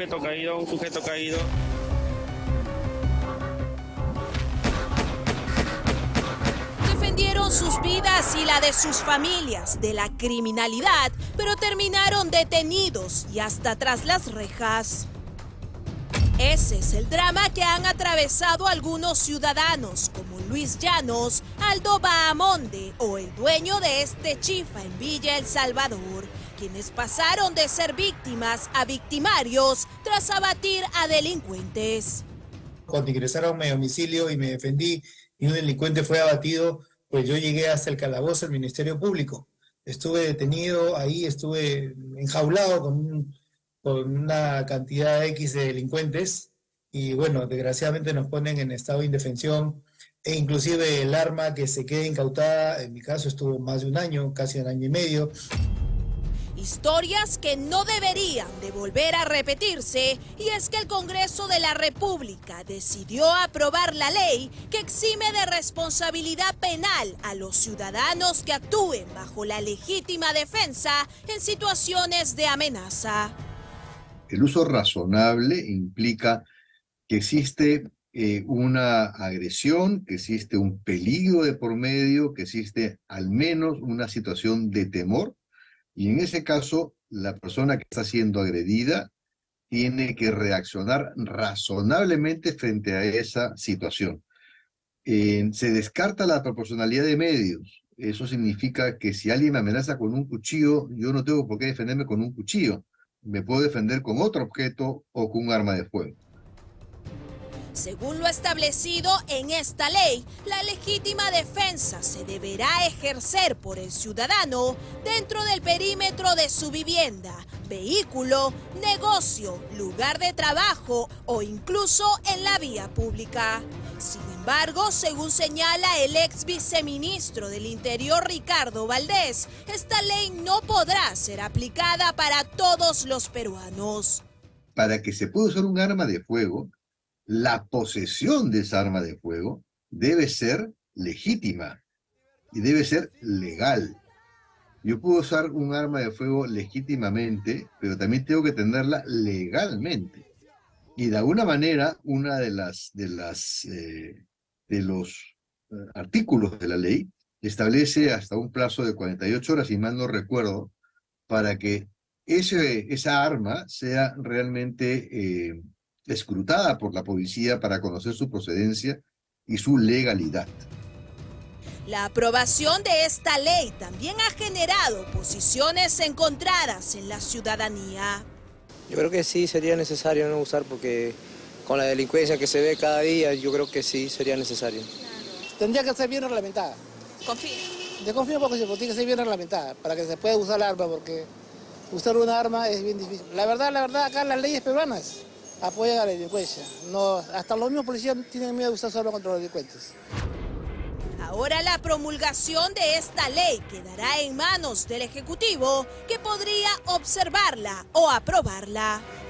sujeto caído. Defendieron sus vidas y la de sus familias de la criminalidad, pero terminaron detenidos y hasta tras las rejas. Ese es el drama que han atravesado algunos ciudadanos, como Luis Llanos, Aldo Bahamonde o el dueño de este chifa en Villa El Salvador, quienes pasaron de ser víctimas a victimarios tras abatir a delincuentes. Cuando ingresaron a mi domicilio y me defendí y un delincuente fue abatido, pues yo llegué hasta el calabozo del Ministerio Público. Estuve detenido ahí, estuve enjaulado con una cantidad X de delincuentes y bueno, desgraciadamente nos ponen en estado de indefensión e inclusive el arma que se queda incautada, en mi caso estuvo más de un año, casi un año y medio. Historias que no deberían de volver a repetirse, y es que el Congreso de la República decidió aprobar la ley que exime de responsabilidad penal a los ciudadanos que actúen bajo la legítima defensa en situaciones de amenaza. El uso razonable implica que existe una agresión, que existe un peligro de por medio, que existe al menos una situación de temor, y en ese caso la persona que está siendo agredida tiene que reaccionar razonablemente frente a esa situación. Se descarta la proporcionalidad de medios. Eso significa que si alguien me amenaza con un cuchillo, yo no tengo por qué defenderme con un cuchillo. Me puedo defender con otro objeto o con un arma de fuego. Según lo establecido en esta ley, la legítima defensa se deberá ejercer por el ciudadano dentro del perímetro de su vivienda, vehículo, negocio, lugar de trabajo o incluso en la vía pública. Sin embargo, según señala el ex viceministro del Interior Ricardo Valdés, esta ley no podrá ser aplicada para todos los peruanos. Para que se pueda usar un arma de fuego, la posesión de esa arma de fuego debe ser legítima y debe ser legal. Yo puedo usar un arma de fuego legítimamente, pero también tengo que tenerla legalmente. Y de alguna manera, una de los artículos de la ley establece hasta un plazo de 48 horas, si mal no recuerdo, para que esa arma sea realmente escrutada por la policía para conocer su procedencia y su legalidad. La aprobación de esta ley también ha generado posiciones encontradas en la ciudadanía. Yo creo que sí sería necesario no usar, porque con la delincuencia que se ve cada día, yo creo que sí sería necesario. Tendría que ser bien reglamentada. Confío. Yo confío porque tiene que ser bien reglamentada para que se pueda usar el arma, porque usar una arma es bien difícil. La verdad, acá las leyes peruanas apoyan a la delincuencia. No, hasta los mismos policías tienen miedo de usar su arma contra los delincuentes. Ahora la promulgación de esta ley quedará en manos del Ejecutivo, que podría observarla o aprobarla.